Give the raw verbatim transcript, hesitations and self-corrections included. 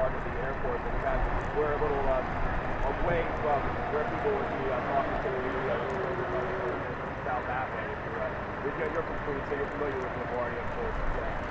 LaGuardia Airport, and kind of, we're a little uh, away from where people would be uh, talking to you, uh, south that way. If you're, uh, you're, you're from Queens, so you're familiar with LaGuardia, of course. Yeah.